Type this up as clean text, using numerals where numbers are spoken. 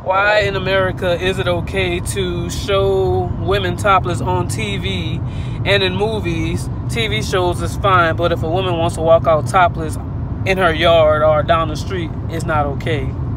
Why in America is it okay to show women topless on TV and in movies? TV shows is fine, but if a woman wants to walk out topless in her yard or down the street, it's not okay.